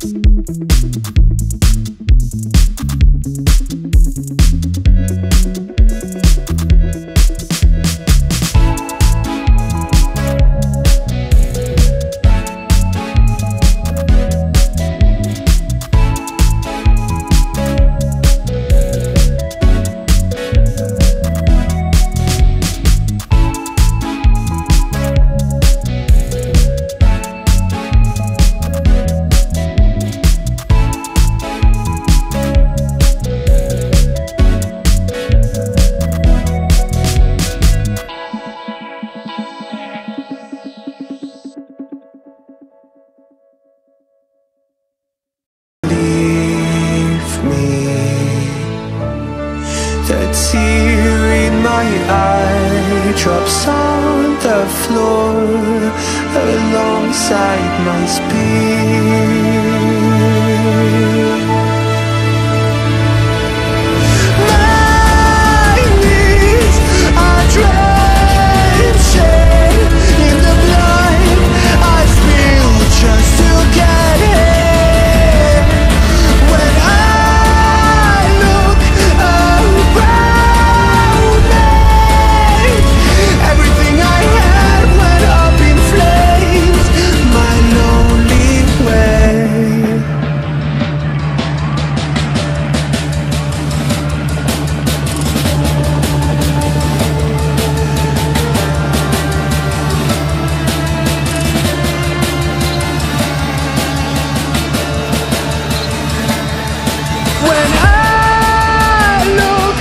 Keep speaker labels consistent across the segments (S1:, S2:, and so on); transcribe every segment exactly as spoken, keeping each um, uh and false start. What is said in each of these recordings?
S1: Drops on the floor alongside my speed. My knees are drenching in the blood I spill just to get here. When I look around me, everything I had went up in flames. My lonely way. When I look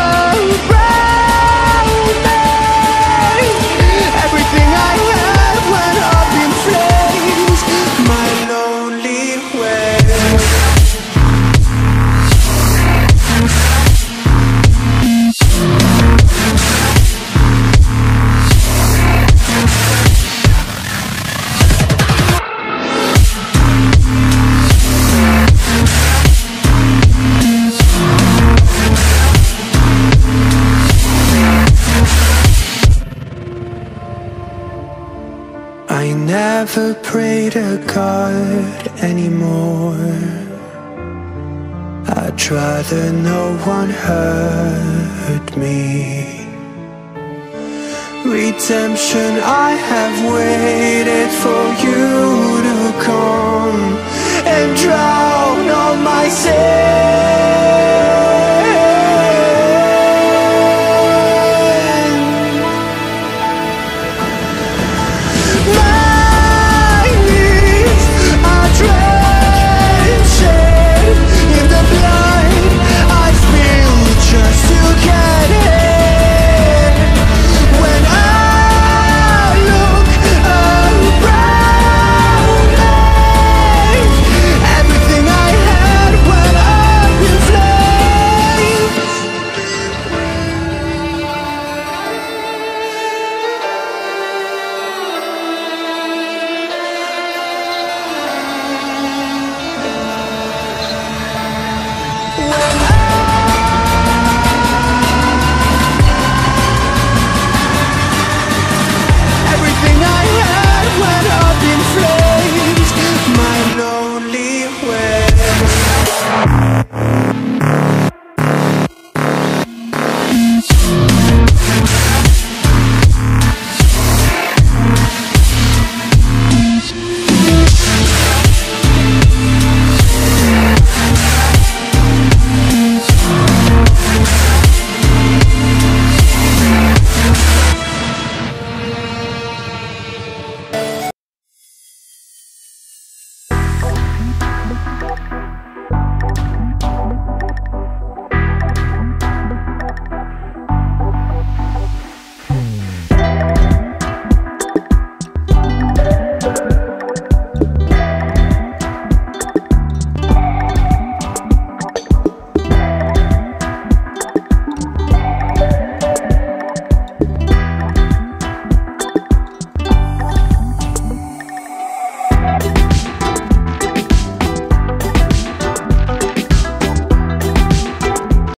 S1: around me, everything I had went up in flames. My lonely way. I never pray to God anymore. I'd rather no one hurt me. Redemption, I have waited for you to come and drown